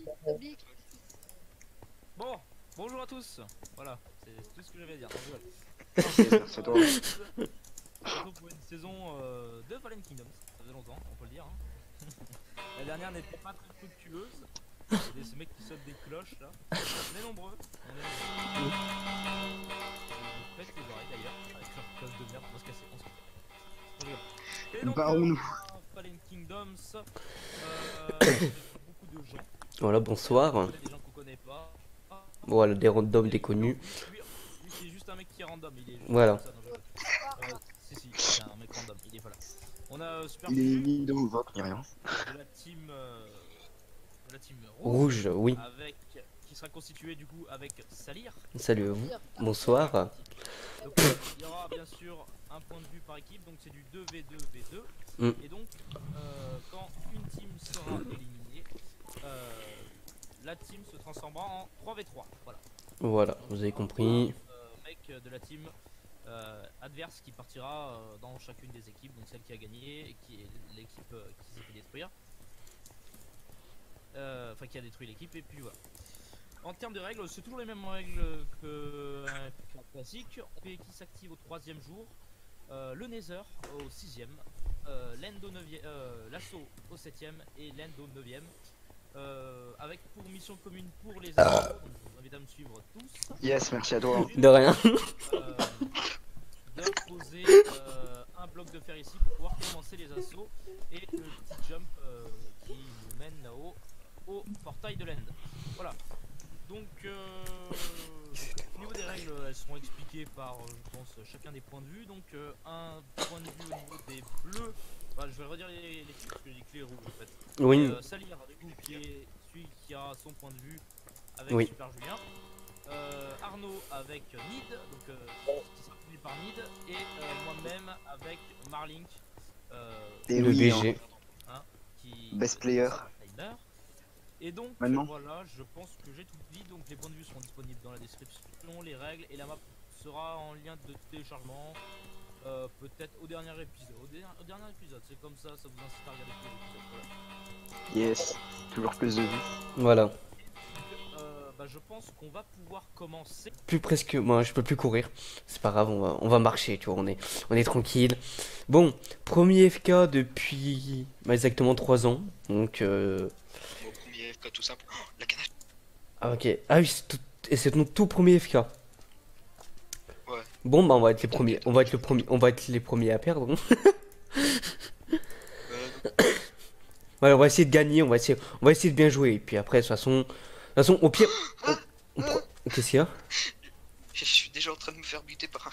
Bon, bonjour à tous. Voilà, c'est tout ce que j'avais à dire. C'est toi. Surtout pour une saison de Fallen Kingdoms. Ça faisait longtemps, on peut le dire. Hein. La dernière n'était pas très fructueuse. Il y a ce mec qui saute des cloches là. On est nombreux. On est nombreux. On pète les oreilles d'ailleurs. Avec leur cloche de merde, on va se casser. On se rigole. Et donc, Barrons-nous. Fallen Kingdoms. Avec beaucoup de gens. Voilà, bonsoir. Des gens qu'on connaît pas. Voilà, des randoms, des Non, connus. lui, c'est juste un mec qui est random. Il est juste Voilà. comme ça, non, si, c'est un mec random. Il est voilà. On a Super Il est Fufu ni dans le vote, ni rien. de la team Rouge, oui. avec qui sera constitué du coup avec Salir. Salut à vous. Bonsoir. Donc il y aura bien sûr un point de vue par équipe, donc c'est du 2v2v2. Mm. Et donc quand une team sera éliminée, la team se transformera en 3v3. Voilà. Voilà, vous avez compris. Mec de la team adverse qui partira dans chacune des équipes, donc celle qui a gagné et qui est l'équipe qui s'est fait détruire. Enfin qui a détruit l'équipe, et puis voilà. En termes de règles, c'est toujours les mêmes règles qu'un classique. Qui s'active au 3e jour, le Nether au 6e, l'End au 9e, l'assaut au 7e et l'End au 9e. Avec pour mission commune pour les assauts, donc je vous invite à me suivre tous. Yes, merci à toi. De rien. De poser un bloc de fer ici pour pouvoir commencer les assauts et le petit jump qui nous mène là-haut au portail de l'End. Voilà. Donc au niveau des règles, elles seront expliquées par je pense chacun des points de vue. Donc un point de vue au niveau des bleus. Bah, je vais redire les types parce que j'ai dit que les rouges en fait. Oui. Salir du coup qui est celui qui a son point de vue avec Oui. Super Julien. Arnaud avec Nid, donc qui sera conduit par Nid, et moi-même avec Marlink, Et Le oui, BG. qui Best player. timer. Et donc Maintenant. voilà, je pense que j'ai tout dit, donc les points de vue seront disponibles dans la description, les règles, et la map sera en lien de téléchargement, peut-être au dernier épisode. Au dernier épisode, c'est comme ça, ça vous incite à regarder tous les épisodes. Voilà. Yes. Toujours plus de vues. Voilà. Bah, je pense qu'on va pouvoir commencer. Plus presque. Moi, je peux plus courir. C'est pas grave, on va marcher, tu vois. On est tranquille. Bon, premier FK depuis exactement 3 ans. Donc. Au premier FK tout simple. Oh, la canette. Ah, ok. Ah oui, et c'est ton tout premier FK. Ouais. Bon, bah, on va être les premiers. On va être les premiers à perdre. Voilà, on va essayer de gagner. On va essayer de bien jouer. Et puis après, de toute façon, au pire. Qu'est-ce qu'il y a? Je suis déjà en train de me faire buter par un.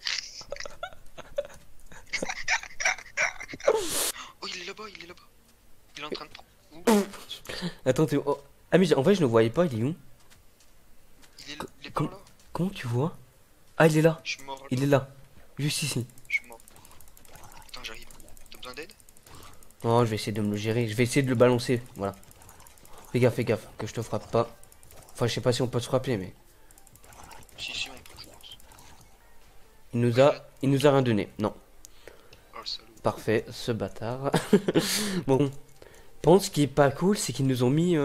Oh, il est là-bas, il est là-bas. Il est en train de prendre. Attends, oh. Ah, mais en vrai, je ne le voyais pas. Il est où? Il est par là. Comment tu vois? Ah, il est là. Je suis mort. Il est là. Juste ici. Je suis mort. Attends, j'arrive. T'as besoin d'aide? Oh, je vais essayer de me le gérer. Je vais essayer de le balancer. Voilà. Fais gaffe, que je te frappe pas. Enfin, je sais pas si on peut se frapper, mais. Si, on peut, je pense. Il nous a rien donné. Non. Oh, le salaud. Parfait, ce bâtard. Bon. Par contre, ce qui est pas cool, c'est qu'ils nous ont mis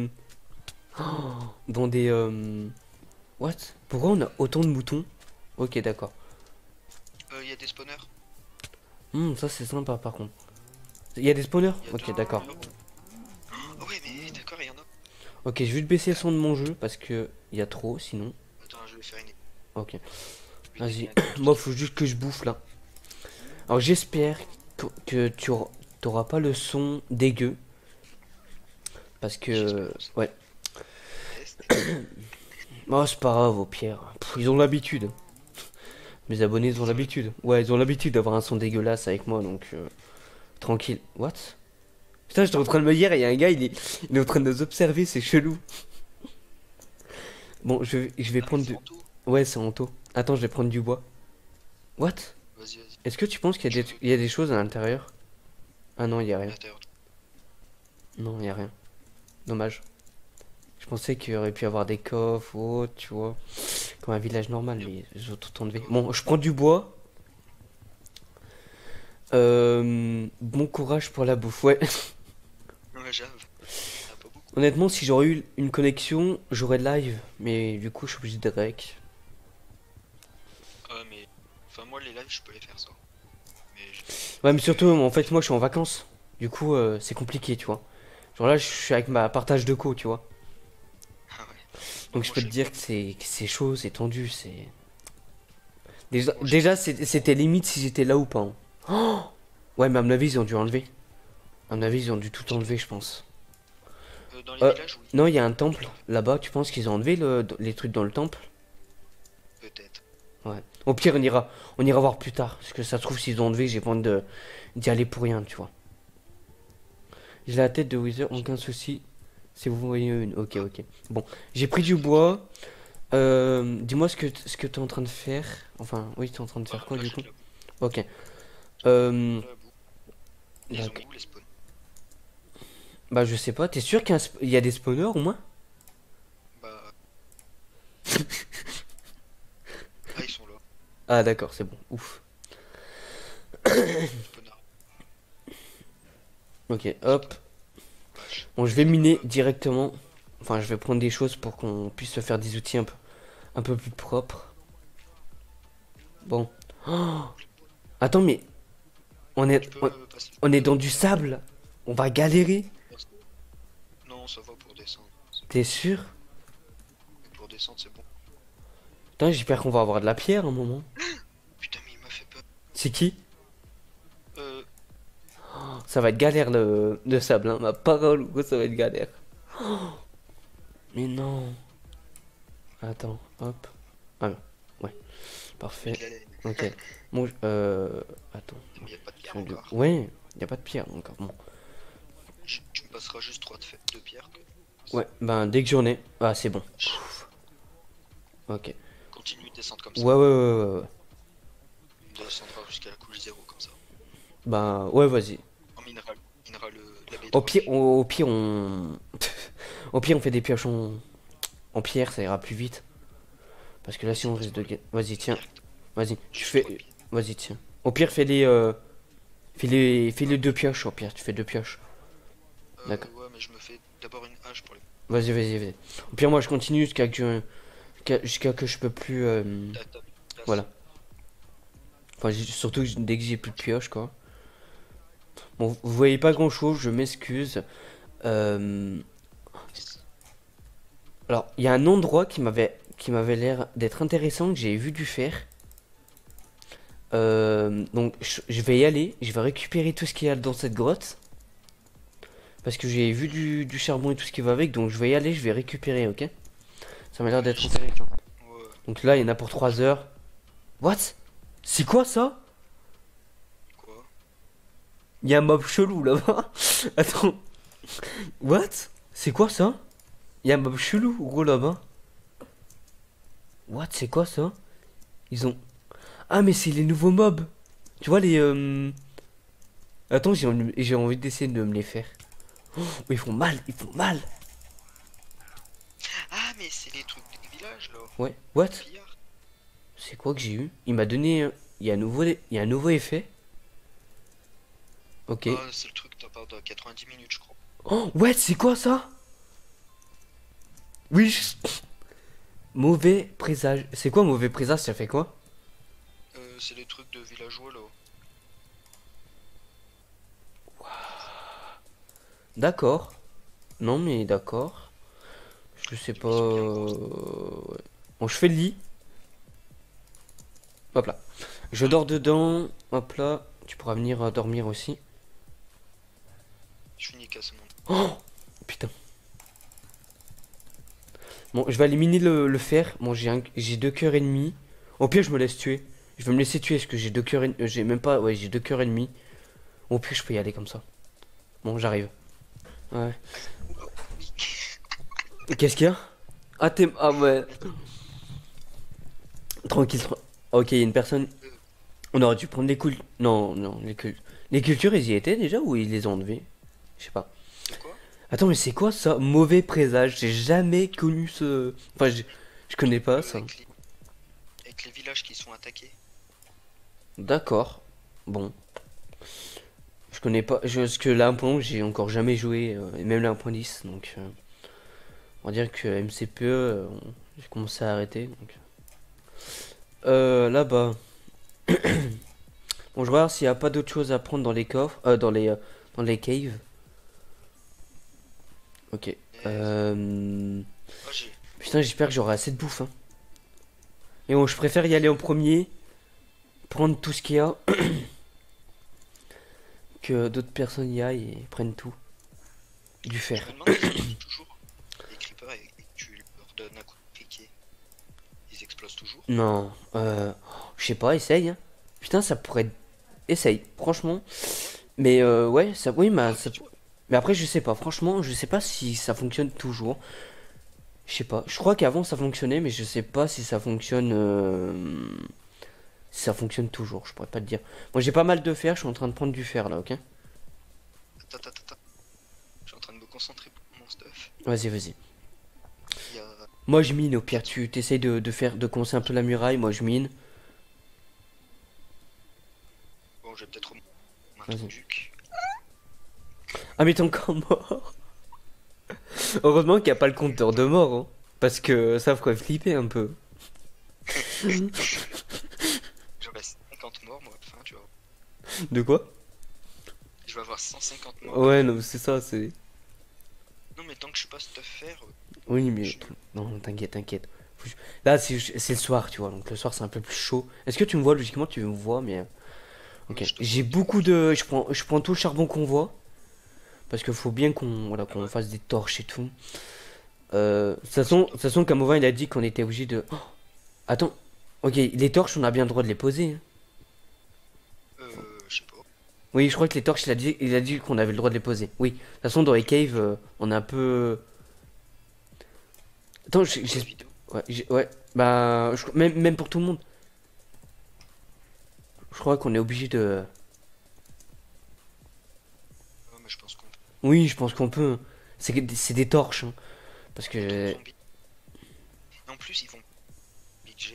dans des. What? Pourquoi on a autant de moutons? Ok, d'accord. Il y a des spawners. Ça, c'est sympa par contre. Il y a des spawners? Il y a Ok, deux- d'accord. Oh, ouais, mais d'accord, il y en a. Ok, je vais te baisser le son de mon jeu parce que il y a trop sinon. Attends, je vais faire une. Ok. Je vais Vas-y. dégainer un peu. Moi, faut juste que je bouffe là. Alors, j'espère que tu t'auras pas le son dégueu. Parce que. J'espère aussi. Ouais. Test. Oh, c'est pas grave, au pire. Pff, ils ont l'habitude. Mes abonnés, ils ont l'habitude. Ouais, ils ont l'habitude d'avoir un son dégueulasse avec moi, donc. Tranquille. What? Putain, j'étais en train de me dire, il y a un gars, il est en train de nous observer, c'est chelou. Bon, je vais prendre du. Fantôme. Ouais, c'est Anto. Attends, je vais prendre du bois. What? Vas-y. Est-ce que tu penses qu'il y a des choses à l'intérieur? Ah non, il y a À rien. l'intérieur. Non, il y a rien. Dommage. Je pensais qu'il y aurait pu avoir des coffres ou autre, tu vois. Comme un village normal, mais j'ai tout enlevé. Bon, je prends du bois. Bon courage pour la bouffe, ouais. Ouais, j'avoue. Il y en a pas beaucoup. Honnêtement, si j'aurais eu une connexion, j'aurais live. Mais du coup, je suis obligé de rec. Mais. Enfin, moi, les lives, je peux les faire ça. Mais. Ouais, mais surtout, en fait, moi, je suis en vacances. Du coup, c'est compliqué, tu vois. Genre là, je suis avec ma partage de co, tu vois. Ah ouais. Donc, je Moi, peux te j'ai- dire que c'est chaud, c'est tendu, c'est. Déjà, moi, j'ai- déjà c'était limite si j'étais là ou pas, hein. Oh, ouais, mais à mon avis, ils ont dû enlever. À mon avis, ils ont dû tout enlever, je pense. Dans les Euh, villages, oui. non, il y a un temple là-bas. Tu penses qu'ils ont enlevé les trucs dans le temple? Peut-être. Ouais. Au pire, on ira voir plus tard. Parce que ça se trouve, s'ils ont enlevé, j'ai pas envie d'y aller pour rien, tu vois. J'ai la tête de Wither, aucun souci. Si vous voyez une. Ok, ok. Bon, j'ai pris du bois. Dis-moi ce que t'es en train de faire. Enfin, oui, t'es en train de faire quoi Là, du j'ai coup? de la boue. Ok. De la boue. Ils ont D'accord. mis où les spawns? Bah, je sais pas. T'es sûr qu'il y a des spawners au moins? Bah. Ah, ils sont là. Ah, d'accord, c'est bon. Ouf. Spawners. Ok, hop. Vache. Bon, je vais miner directement. Enfin, je vais prendre des choses pour qu'on puisse se faire des outils un peu plus propres. Bon. Oh, attends, mais on Tu est, peux on, passer. on est dans du sable. On va galérer. Non, ça va pour descendre. T'es sûr? Pour descendre, c'est bon. Putain, j'espère qu'on va avoir de la pierre à un moment. Putain, mais il m'a fait peur. C'est qui? Euh. Ça va être galère le sable, hein. Ma parole, gros, ça va être galère. Oh, mais non. Attends, hop. Ah, ouais. Parfait. Il allait. Ok. Bon, attends. Mais il n'y a pas de pierre Je viens de- encore. Ouais, y a pas de pierre encore. Bon. Tu me passeras juste 3 de pierre. Que... Ouais, ben dès que j'en ai. Ah, c'est bon. Ok. Continue de descendre comme ça. Ouais. On descendra jusqu'à la couche 0 comme ça. Ben, ouais, vas-y. On minera la béton. Au pire, on. Au pire, on fait des pioches en pierre, ça ira plus vite. Parce que là, si on risque de. Vas-y, tiens. Vas-y. Tu fais. Vas-y, tiens. Au pire, fais les deux pioches. Au pire, tu fais deux pioches. D'accord. Ouais, mais je me fais d'abord une hache pour les. Vas-y. Au pire, moi, je continue jusqu'à que je peux plus. T'as- Voilà. Enfin, surtout dès que j'ai plus de pioches, quoi. Bon, vous voyez pas grand chose, je m'excuse. Alors, il y a un endroit qui m'avait l'air d'être intéressant, que j'ai vu du faire. Donc, je vais y aller, je vais récupérer tout ce qu'il y a dans cette grotte. Parce que j'ai vu du charbon et tout ce qui va avec, donc je vais y aller, je vais récupérer, ok? Ça m'a l'air d'être intéressant. Ouais. Donc là, il y en a pour 3 heures. What? C'est quoi ça? Quoi? Il y a un mob chelou là-bas. Attends. What? C'est quoi ça? Il y a un mob chelou gros là-bas. What? C'est quoi ça? Ils ont... Ah mais c'est les nouveaux mobs. Tu vois les... Attends, j'ai envie d'essayer de me les faire. Oh, ils font mal. Ah, mais c'est les trucs des villages là. Ouais. What? Pillard. C'est quoi que j'ai eu? Il m'a donné... Il y a un nouveau effet. Ok. Ah, c'est le truc, t'en parles de 90 minutes, je crois. Oh, ouais, c'est quoi ça? Oui. Mauvais présage. C'est quoi mauvais présage? Ça fait quoi? C'est les trucs de villageois là. D'accord. Non, mais d'accord. Je sais pas. Ouais. Bon, je fais le lit. Hop là. Je dors dedans. Hop là. Tu pourras venir dormir aussi. Je finis casse mon. Oh putain. Bon, je vais éliminer le fer. Bon, j'ai 2 cœurs et demi. Au pire, je me laisse tuer. Je vais me laisser tuer parce que j'ai 2 cœurs et... J'ai même pas... Ouais, j'ai 2 cœurs et demi. Au pire, je peux y aller comme ça. Bon, j'arrive. Ouais. Qu'est-ce qu'il y a? Ah, t'es... Ah, ouais. Tranquille. Ok, il y a une personne... On aurait dû prendre les couilles. Non, les cultures, ils y étaient déjà ou ils les ont enlevées? Je sais pas. De quoi? Attends, mais c'est quoi ça? Mauvais présage. J'ai jamais connu ce... Enfin, je connais pas ça. Avec les villages qui sont attaqués. D'accord. Bon. Je connais pas. Parce que là, 1.11, j'ai encore jamais joué. Et même là, 1.10. Donc... On va dire que MCPE, j'ai commencé à arrêter. Donc. Là-bas. Bon, je vais voir s'il n'y a pas d'autre chose à prendre dans les coffres, dans les caves. Ok. Oh, j'ai. Putain, j'espère que j'aurai assez de bouffe. Hein. Et bon, je préfère y aller en premier, prendre tout ce qu'il y a, que d'autres personnes y aillent et prennent tout. Du Je fer. me demande si tu toujours les creepers et que tu leur donnes un coup de piquet. Ils explosent toujours. Non, je sais pas, essaye. Hein. Putain, ça pourrait. Essaye, franchement. Mais ouais, ça, oui, mais, mais après, je sais pas. Franchement, je sais pas si ça fonctionne toujours. Je sais pas. Je crois qu'avant ça fonctionnait, mais je sais pas si ça fonctionne. Si ça fonctionne toujours. Je pourrais pas te dire. Moi, j'ai pas mal de fer. Je suis en train de prendre du fer là, ok? Attends. Je suis en train de me concentrer pour mon stuff. Vas-y, vas-y. Il y a. Moi, je mine. Au pire, tu t'essayes de faire, de commencer un peu la muraille. Moi, je mine. Bon, je vais peut-être un Vas-y. truc. Ah, mais t'es encore mort. Heureusement qu'il n'y a pas le compteur de mort, hein. Parce que ça ferait flipper un peu. J'aurai 50 morts, moi. Enfin, tu vois. De quoi? Je vais avoir 150 morts. Ouais, non, c'est ça, c'est. Non, mais tant que je suis pas stuff faire. Oui, mais. Non, t'inquiète, t'inquiète. Là, c'est le soir, tu vois. Donc le soir, c'est un peu plus chaud. Est-ce que tu me vois? Logiquement, tu me vois, mais. Ok. Je te J'ai vois. beaucoup de. Je prends tout le charbon qu'on voit. Parce qu'il faut bien qu'on fasse des torches et tout. De toute façon, Camovan, il a dit qu'on était obligé de. Oh, attends. Ok, les torches, on a bien le droit de les poser. Hein. Je sais pas. Oui, je crois que les torches, il a dit qu'on avait le droit de les poser. Oui. De toute façon, dans les caves, on est un peu. Attends, Pour la vidéo. ouais. Bah, même pour tout le monde. Je crois qu'on est obligé de. Ouais, mais je pense qu'on peut. Oui, je pense qu'on peut. C'est des torches. Hein. Parce que. Zombies. Et en plus, ils vont. Budget.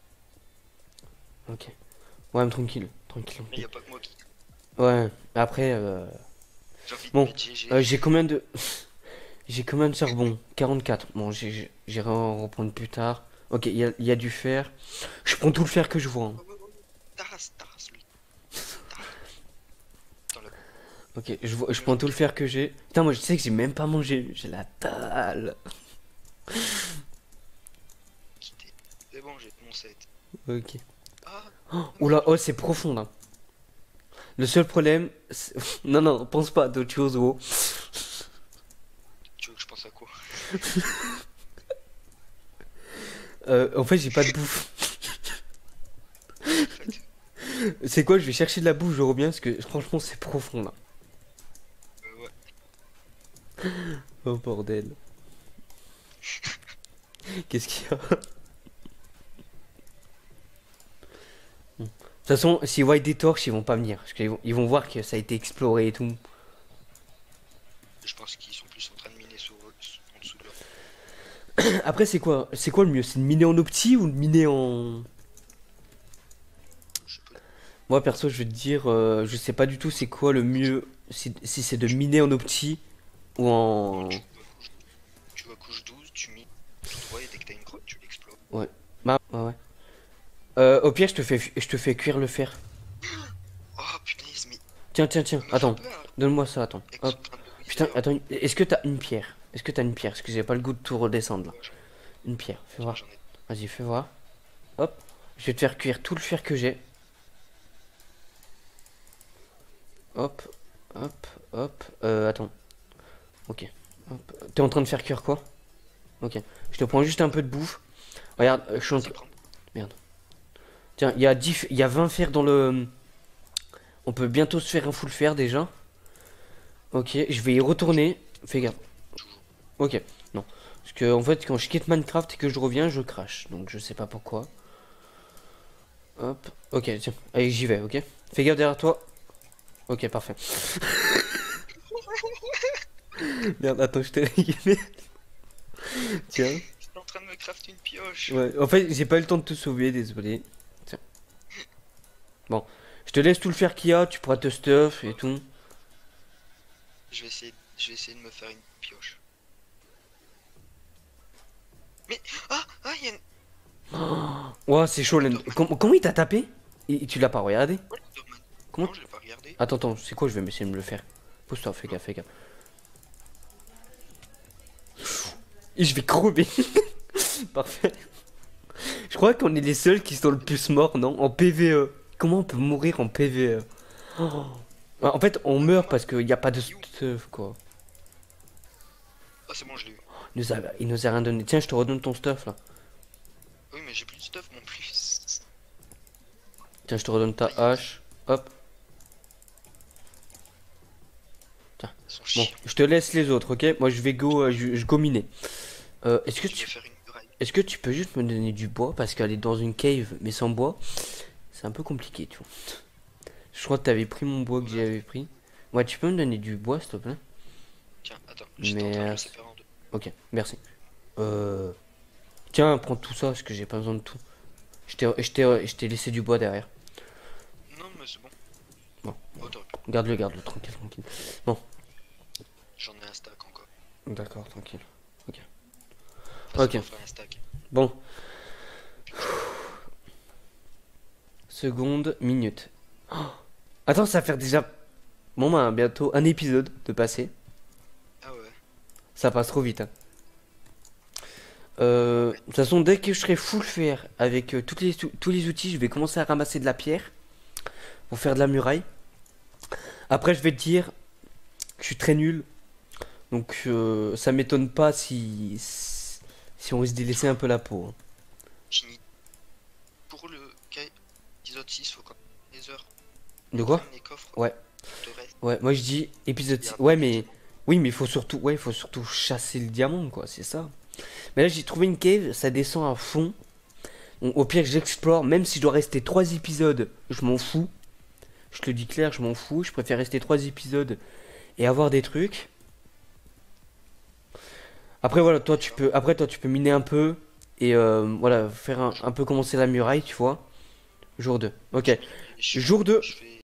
Ok. Ouais, mais tranquille. Tranquille. Mais y a pas que moi qui. Ouais. Après, J'ai envie de bon. mettre GG. J'ai combien de. J'ai combien de charbon? 44. Bon, j'irai en reprendre plus tard. Ok, il y a du fer. Je prends tout le fer que je vois. Hein. Taras, lui. Taras. Dans la Ok, je prends tout le fer que j'ai. Putain, moi je sais que j'ai même pas mangé. J'ai la dalle. quitté. C'est bon, j'ai mon set. Ok. Ah, Oh, oula, oh, c'est profond là. Le seul problème. Non, non, pense pas à d'autres choses, gros. tu veux que je pense à quoi? En fait, j'ai pas de bouffe. En fait, C'est quoi? Je vais chercher de la bouffe, je reviens parce que franchement, c'est profond là. ouais. Oh bordel. Qu'est-ce qu'il y a? De toute façon, s'ils voient des torches, ils vont pas venir. Parce ils vont voir que ça a été exploré et tout. Je pense qu'ils sont plus en train de miner en dessous de leur. Après, c'est quoi le mieux? C'est de miner en opti ou de miner en. Je sais pas. Moi, perso, je vais te dire, je sais pas du tout c'est quoi le mieux. Si c'est de miner en opti ou en. Tu vas couche 12, tu mines tout droit et dès que t'as une grotte, tu l'exploses. Bah, ouais. Au pire, je te fais cuire le fer. Oh punaise, mais. Tiens, me fait attends. peur, Donne-moi ça, attends. avec Hop. son train de Putain, misère. attends, est-ce que t'as une pierre? Parce que j'ai pas le goût de tout redescendre là. Ouais, Une pierre, fais voir. j'en ai. Vas-y, fais voir. Hop. Je vais te faire cuire tout le fer que j'ai. Hop, hop. Attends. Ok. Hop. T'es en train de faire cuire quoi? Ok. Je te prends juste un peu de bouffe. Regarde, je suis en Ça train. prend. Tiens, il y a 20 fers dans le. On peut bientôt se faire un full fer déjà. Ok, je vais y retourner. Fais gaffe. Toujours. Ok, non. Parce que en fait, quand je quitte Minecraft et que je reviens, je crache. Donc je sais pas pourquoi. Hop. Ok, tiens. Allez, j'y vais, ok? Fais gaffe derrière toi. Ok, parfait. Merde, attends, je t'ai régulé. Tiens. J'étais en train de me crafter une pioche. Ouais, en fait, j'ai pas eu le temps de te sauver, désolé. Tiens. Bon, je te laisse tout le fer qu'il y a, tu pourras te stuff et tout. Je vais essayer de me faire une pioche. il y a une. Ouah, c'est chaud, Len. Comment il t'a tapé? Et tu l'as pas regardé? Ouais, Enderman. Comment- Non, je l'ai pas regardé. Attends, attends, c'est quoi? Je vais essayer de me le faire. Pose-toi, fais gaffe, fais gaffe. Et je vais crever. Parfait. Je crois qu'on est les seuls qui sont le plus morts, non? En PvE. Comment on peut mourir en PvE? Oh. En fait, on meurt parce qu'il n'y a pas de stuff, quoi. Ah, c'est bon, je l'ai eu. Il nous a rien donné. Tiens, je te redonne ton stuff, là. Oui, mais j'ai plus de stuff non plus. Tiens, je te redonne ta hache. Hop. Ils sont Bon, chiants. je te laisse les autres, ok? Moi, je vais je go miner. Est-ce que Je vais tu... faire une muraille. Est-ce que tu peux juste me donner du bois? Parce qu'aller dans une cave, mais sans bois, c'est un peu compliqué, tu vois. Je crois que t'avais pris mon bois que j'avais pris. Ouais, tu peux me donner du bois, s'il te plaît? Tiens, attends, j'étais en train de le Merci. séparer en deux. Ok, merci. Tiens, prends tout ça, parce que j'ai pas besoin de tout. Je t'ai laissé du bois derrière. Non, mais c'est bon. Bon. Oh, t'aurais pu. Garde-le, tranquille, tranquille. J'en ai un stack encore. D'accord, tranquille. Enfin, Ok. c'est pas faire un stack. Bon. Seconde, minute. Oh. Attends, ça va faire déjà... Bon, bah, bientôt un épisode de passer. Ah ouais. Ça passe trop vite, hein. De toute façon, dès que je serai full fer avec tous les outils, je vais commencer à ramasser de la pierre pour faire de la muraille. Après, je vais te dire que je suis très nul. Donc, ça m'étonne pas si on risque de laisser un peu la peau, hein. Fini. Pour le épisode 6, faut quand même les heures. De quoi? Les coffres. Ouais. De reste. Ouais, moi je dis épisode Il y a 6. un Ouais, peu de mais... Oui, mais il faut surtout chasser le diamant, quoi, c'est ça. Mais là, j'ai trouvé une cave, ça descend à fond. Au pire, j'explore, même si je dois rester 3 épisodes, je m'en fous. Je te le dis clair, je m'en fous. Je préfère rester 3 épisodes et avoir des trucs. Après, voilà, toi, tu peux miner un peu. Et voilà, faire un peu commencer la muraille, tu vois. Jour 2. Ok. Je- Jour 2. je vais